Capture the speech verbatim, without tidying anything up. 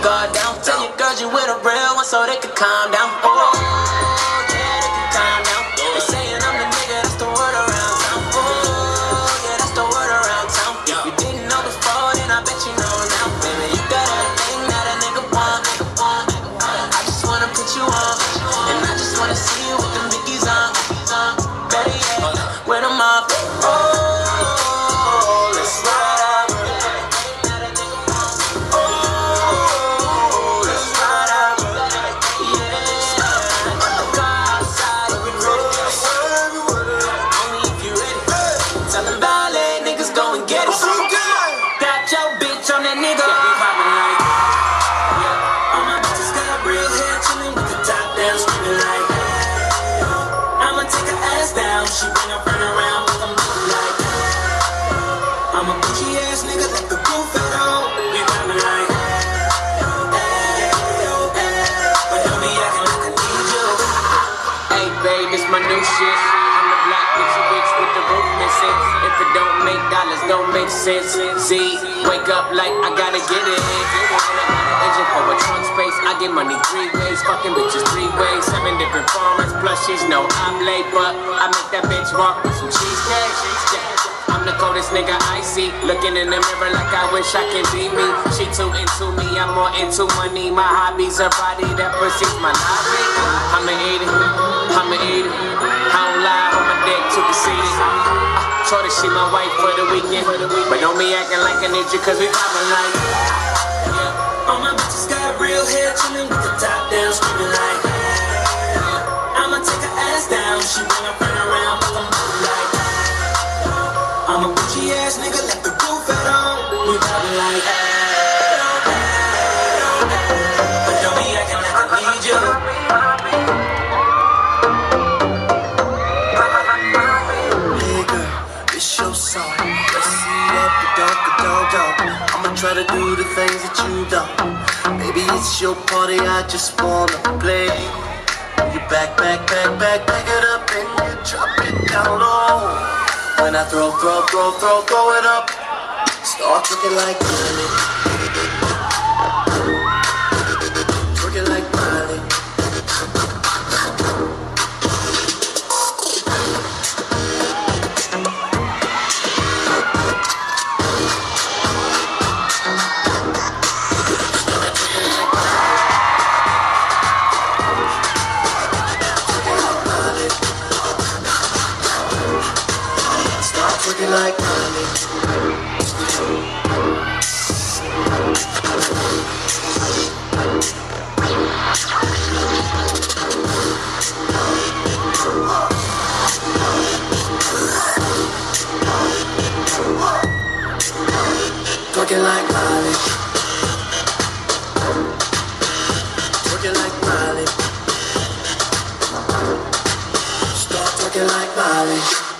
guard down. Tell your girls you with a real one so they can calm down. Oh, yeah, they can calm down. They saying I'm the nigga, that's the word around town. Oh, yeah, that's the word around town. If you didn't know before, then I bet you know now. Baby, you got everything that a nigga want. I just wanna put you on, and I just wanna see you with them biggies on. Better yet, when I'm up. Oh, let's ride out. Oh, let's ride out. Yeah, got the car outside, we ready. Only if you ready. Tell them valet niggas go and get it. Got your bitch on that nigga. Yeah, we poppin' like, yeah. All my bitches got real hair, chillin' with the top down, screamin' like, I'ma take her ass down. She bring her friend around, but I'm looking like, I'm a bitchy ass nigga, like the roof at home. We poppin' like, but don't be acting like I need you. Hey babe, this my new shit. I'm the black bitchy bitch with the roof missing. If it don't make dollars, don't make sense. Z, wake up like I gotta get it. Engine for a trunk space, I get money three ways. Fucking bitches three ways, seven different formats. Plus she's no I'm late, but I make that bitch walk with some cheesecake. Yeah. I'm the coldest nigga I see. Looking in the mirror like I wish I can be me. She too into me, I'm more into money. My hobby's her body, that pussy's my hobby. I'ma eat it, I'ma eat it. I don't lie on my dick, too conceited. uh, Told her she my wife for the weekend, but don't be acting like I need you, cause we poppin' like, yeah. All my bitches got real hair, chillin' with the top down, screamin' like, yeah. I'ma take her ass down. She bring her friend around, but I'm like, I'm a bitchy ass nigga, like the roof at home. We poppin' like, but don't be acting like I need you. Hey girl, it's your song. Let's see that the dog, the dog, dog. I'ma try to do the things that you don't. Maybe it's your party, I just wanna play. You back, back, back, back, back it up and you drop it down low. When I throw, throw, throw, throw, throw it up, start looking like Miley. Looking like Miley. Looking like Miley. Looking like Miley. Looking like Miley. Start looking like Miley.